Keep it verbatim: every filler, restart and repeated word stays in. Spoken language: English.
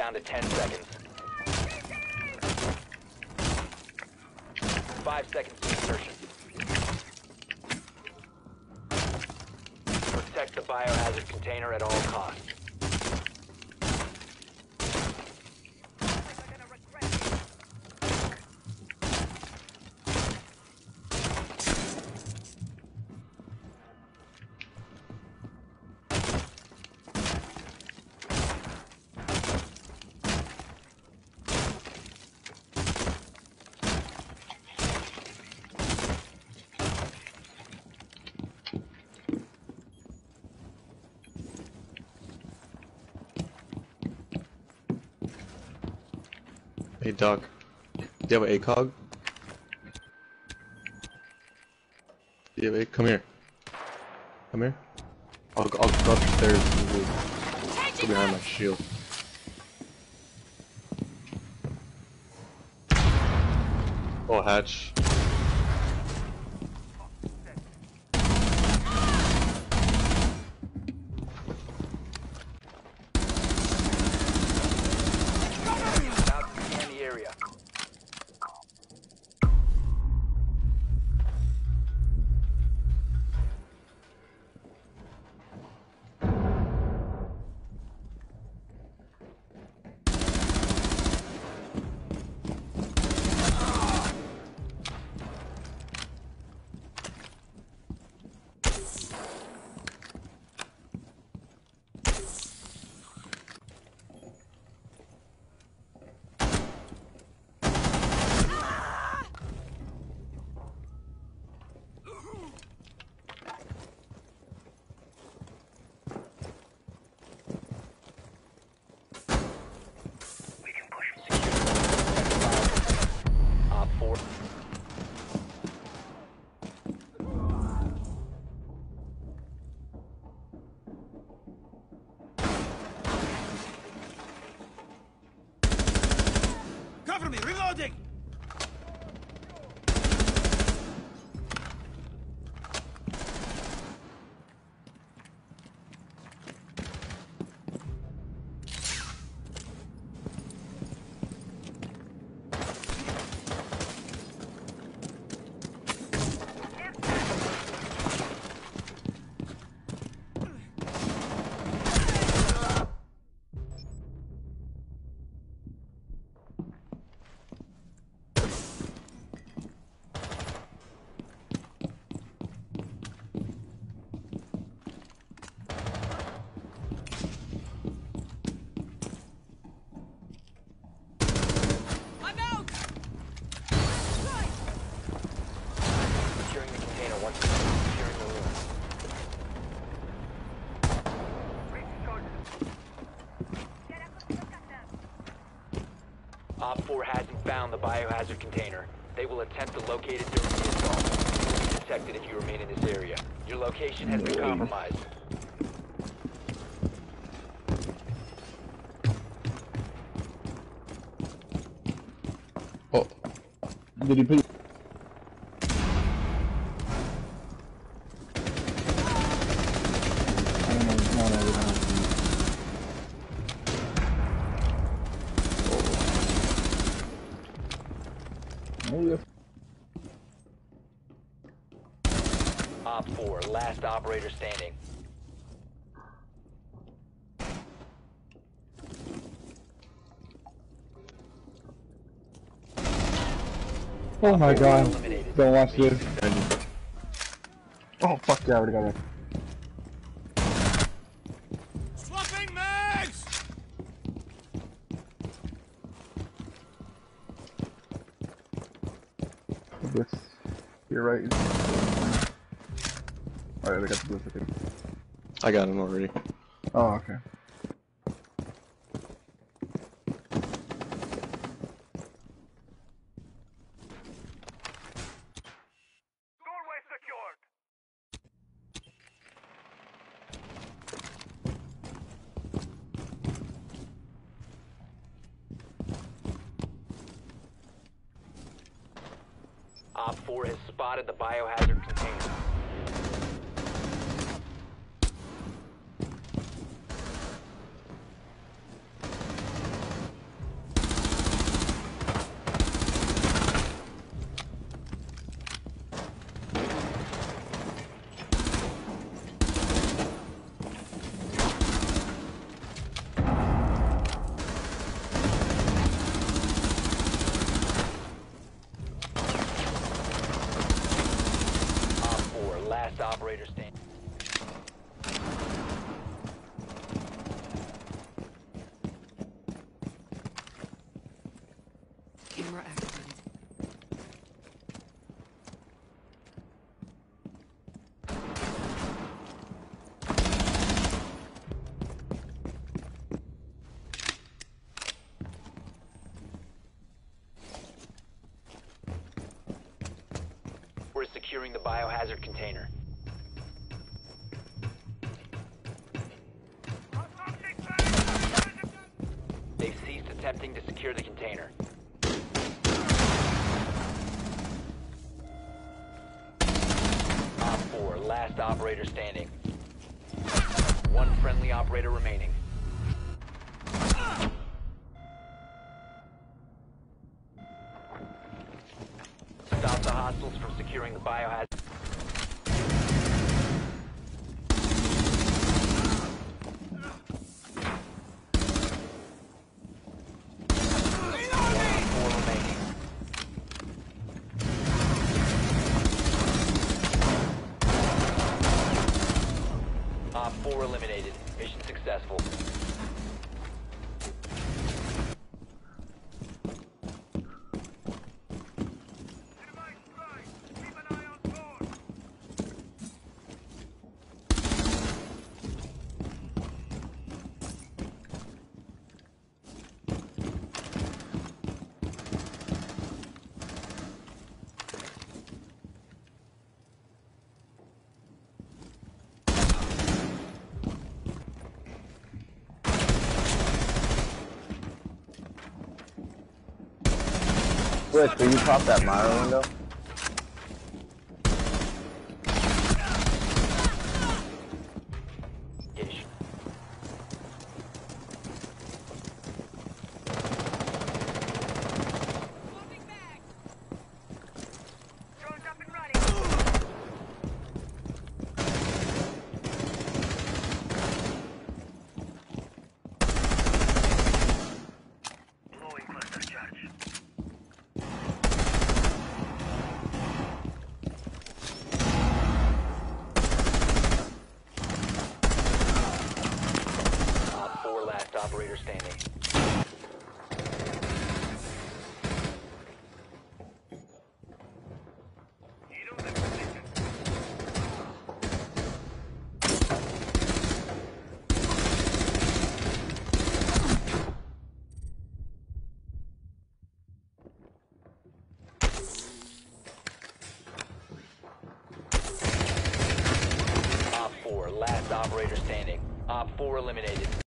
down to ten seconds. Five seconds to insertion. Protect the biohazard container at all costs. Hey Doc, do you have an ACOG? Do you have a, come here. Come here. I'll, I'll go upstairs and we'll go behind my shield. Oh, hatch. Cover me! Reloading! Op four hasn't found the biohazard container. They will attempt to locate it during the assault. You will be detected if you remain in this area. Your location has been compromised. Oh. Did he put I don't know, no, no, no. Op four, last operator standing. Oh my god. Eliminated. Don't watch this. Mission Oh fuck yeah, I already got it. Swapping mags! This. You're right. Alright, I got the blue ticket. I got him already. Oh, okay. Doorway secured! Op four has spotted the biohazard container. operator standing. Camera activated. We're securing the biohazard container. They've ceased attempting to secure the container. Op four, last operator standing. One friendly operator remaining. Stop the hostiles from securing the biohazard. Four remaining. Op four eliminated. Mission successful. Blitz, will you pop that Myra window? Ish. Drones up and running. Blowing cluster charge. Op four, last operator standing. Op four, last operator standing. Op four eliminated.